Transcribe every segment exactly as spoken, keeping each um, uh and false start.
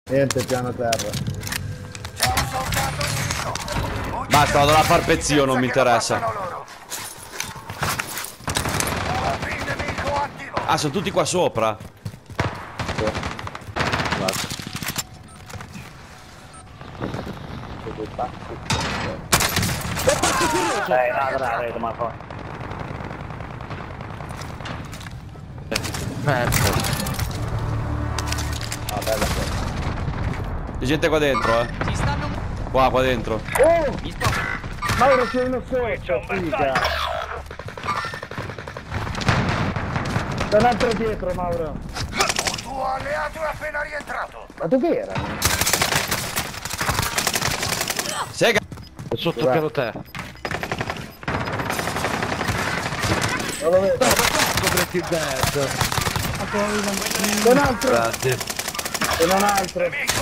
Niente, piano terra. Basta, vado a far pezzio, non mi interessa. Ah, sono tutti qua sopra. Basta. Eh, no, dai, vedo, ma fa. Merda. Ah, bella cosa. C'è gente qua dentro, eh. Qua, qua dentro. Oh! Mauro, c'è uno sotto, figa. C'è un altro dietro, Mauro. Un tuo alleato è appena rientrato. Ma dove era? Sega. È sotto il piano terra. Non lo vedo. Breaking Bad. C'è un altro. Grazie. C'è un altro.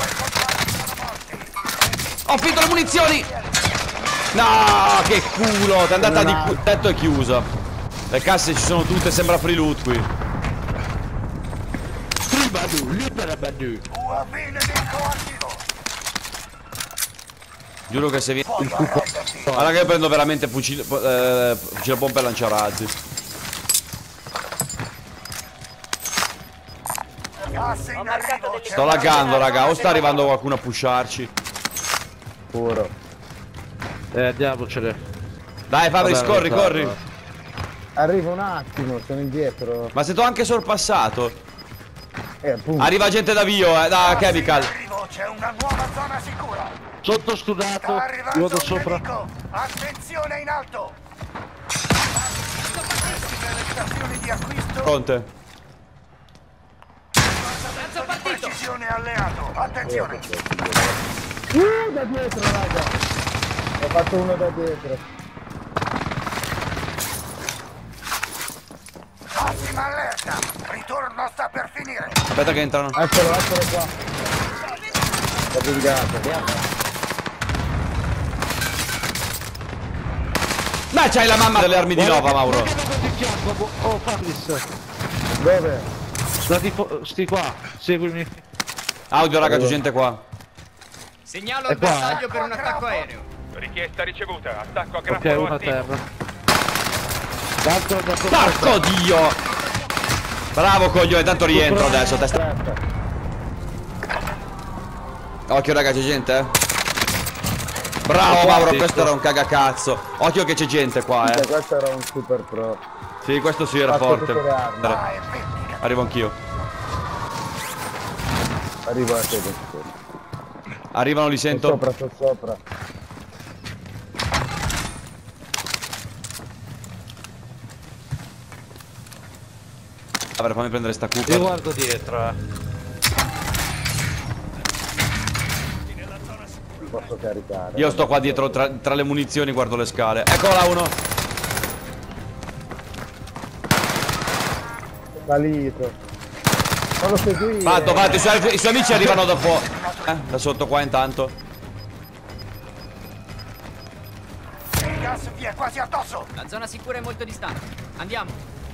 Ho finito le munizioni! No, che culo! Ti è andata di cu... tetto è chiuso. Le casse ci sono tutte, sembra free loot qui. Badu, libera Badu. Tua fine nemico attivo. Giuro che se viene il cupo. Guarda che io prendo veramente fucile, eh, fucile pompa e lanciarazzi. Gas in arrivo. Sto laggando, raga. O sta arrivando qualcuno a pusharci. Puro. Eh, andiamocene. Dai, Fabri, Vabbè, corri, non corri. farlo. Arriva un attimo, sono indietro. Ma se t'ho anche sorpassato. Eh, appunto. Arriva gente da Vio, eh, da Chemical. Arrivo, c'è una nuova zona sicura. Sotto studato. Sta Io arrivando vado un sopra. nemico. Attenzione in alto. Le stazioni di acquisto. Fronte. Precisione alleato. Attenzione. Uh, da dietro, raga. Ho fatto uno da dietro. Massima allerta. Ritorno sta per finire. Aspetta che entrano. Eccolo, eccolo qua. L'ho pingato. Ma c'hai la mamma delle armi di Nova, Mauro. Di fianco. Oh, Fabris. Dove? Sta tipo. Sti qua. Seguimi. Audio, raga, c'è gente qua. Segnalo È il qua, bersaglio per un attacco aereo. Richiesta ricevuta, attacco a Ok, grappolo uno a attivo. terra. L'altro da sopra. Porco Dio! Bravo coglione, tanto rientro adesso. Testa. Occhio, raga, c'è gente, eh. Bravo, Mauro, questo era un cagacazzo. Occhio che c'è gente qua, eh. Questo era un super pro. Sì, questo sì era Fatto forte. tutte le armi. Vai, vendicati. Arrivo anch'io. Arrivo a te. Arrivano, li Sono sento. sopra, sono sopra. Vabbè, fammi prendere sta Io cupa. guardo dietro, eh. Posso caricare. Io sto qua dietro tra, tra le munizioni, guardo le scale. Eccola uno. Salito. Non lo seguire. Fatto, fatto, i suoi, i suoi amici arrivano da fuori. Eh, da sotto qua intanto. Il gas vi è quasi addosso. La zona sicura è molto distante. Andiamo.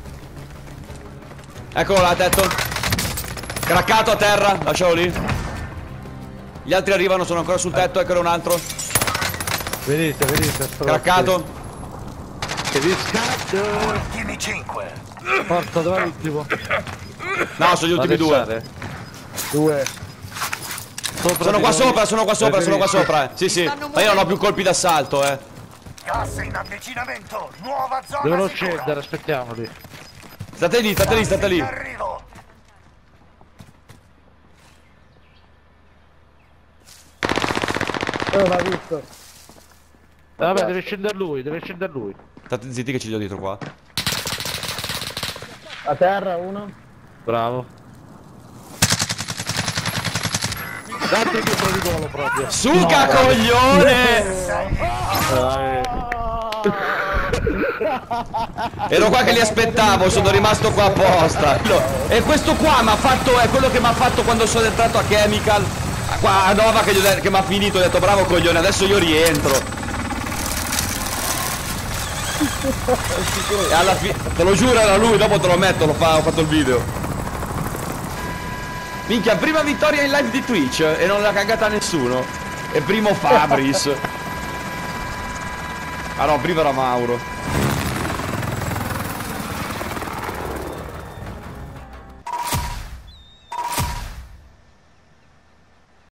Eccolo là, tetto. Craccato a terra, lascialo lì. Gli altri arrivano, sono ancora sul tetto, eccolo un altro. Venite, venite. Craccato. Che vi scatto. Ultimi cinque. Porta, dov'è l'ultimo? No, sono gli ultimi due. Adesso Due. Sopra Sono di qua noi. sopra, sono qua sopra, sono qua Benissimo. sopra. eh. Sì, sì. Ma io non ho più colpi d'assalto, eh. Gas in avvicinamento. Nuova zona Devono sicura. scendere, aspettiamoli. State lì, state lì, state lì. In arrivo. Oh, l'ha visto. Vabbè, deve scendere lui, deve scendere lui. State zitti che ci do dietro qua. A terra uno. Bravo. Date dietro di volo proprio. Suca, coglione! Dai. Ero qua che li aspettavo, sono rimasto qua apposta. E questo qua mi ha fatto, è quello che mi ha fatto quando sono entrato a Chemical. Qua a Nova che, che mi ha finito, ho detto bravo coglione, adesso io rientro. E alla fine, te lo giuro era lui, dopo te lo metto, lo fa, ho fatto il video. Minchia, prima vittoria in live di Twitch e non l'ha cagata nessuno. E primo Fabris. Ah no, prima era Mauro.